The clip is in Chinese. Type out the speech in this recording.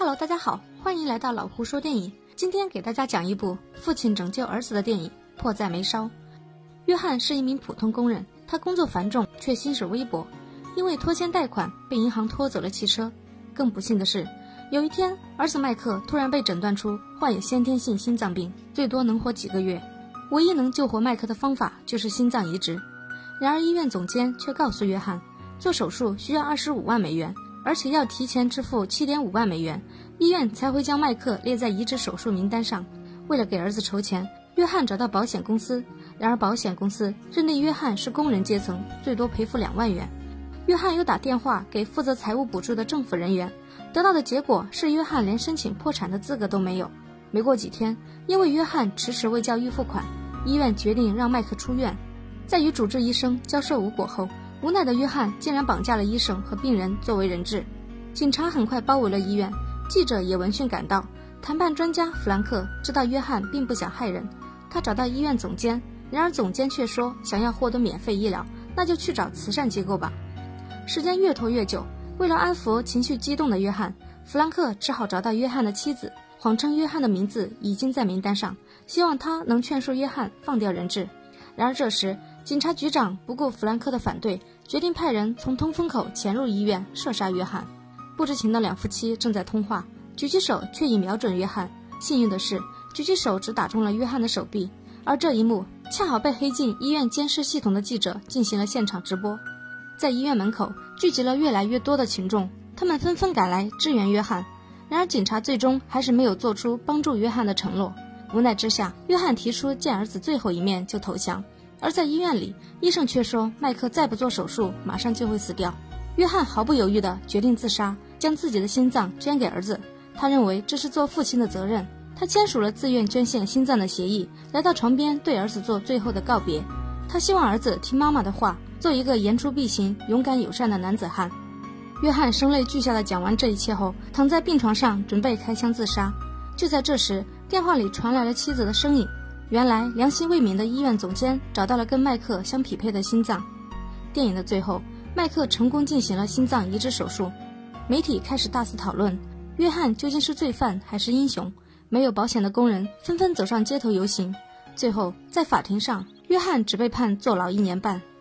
Hello， 大家好，欢迎来到老胡说电影。今天给大家讲一部父亲拯救儿子的电影《迫在眉梢》。约翰是一名普通工人，他工作繁重，却薪水微薄，因为拖欠贷款被银行拖走了汽车。更不幸的是，有一天儿子麦克突然被诊断出患有先天性心脏病，最多能活几个月。唯一能救活麦克的方法就是心脏移植。然而医院总监却告诉约翰，做手术需要25万美元，而且要提前支付7.5万美元，医院才会将麦克列在移植手术名单上。为了给儿子筹钱，约翰找到保险公司，然而保险公司认定约翰是工人阶层，最多赔付2万元。约翰又打电话给负责财务补助的政府人员，得到的结果是约翰连申请破产的资格都没有。没过几天，因为约翰迟迟未交预付款，医院决定让麦克出院。在与主治医生交涉无果后，无奈的约翰竟然绑架了医生和病人作为人质。警察很快包围了医院，记者也闻讯赶到。谈判专家弗兰克知道约翰并不想害人，他找到医院总监，然而总监却说想要获得免费医疗，那就去找慈善机构吧。时间越拖越久，为了安抚情绪激动的约翰，弗兰克只好找到约翰的妻子，谎称约翰的名字已经在名单上，希望他能劝说约翰放掉人质。然而这时警察局长不顾弗兰克的反对，决定派人从通风口潜入医院射杀约翰。不知情的两夫妻正在通话，狙击手却已瞄准约翰。幸运的是，狙击手只打中了约翰的手臂，而这一幕恰好被黑进医院监视系统的记者进行了现场直播。在医院门口聚集了越来越多的群众，他们纷纷赶来支援约翰。然而警察最终还是没有做出帮助约翰的承诺。无奈之下，约翰提出见儿子最后一面就投降。而在医院里，医生却说麦克再不做手术马上就会死掉。约翰毫不犹豫地决定自杀，将自己的心脏捐给儿子。他认为这是做父亲的责任，他签署了自愿捐献心脏的协议，来到床边对儿子做最后的告别。他希望儿子听妈妈的话，做一个言出必行、勇敢友善的男子汉。约翰声泪俱下地讲完这一切后，躺在病床上准备开枪自杀。就在这时，电话里传来了妻子的声音。原来良心未泯的医院总监找到了跟麦克相匹配的心脏。电影的最后，麦克成功进行了心脏移植手术。媒体开始大肆讨论，约翰究竟是罪犯还是英雄？没有保险的工人纷纷走上街头游行。最后在法庭上，约翰只被判坐牢1年半。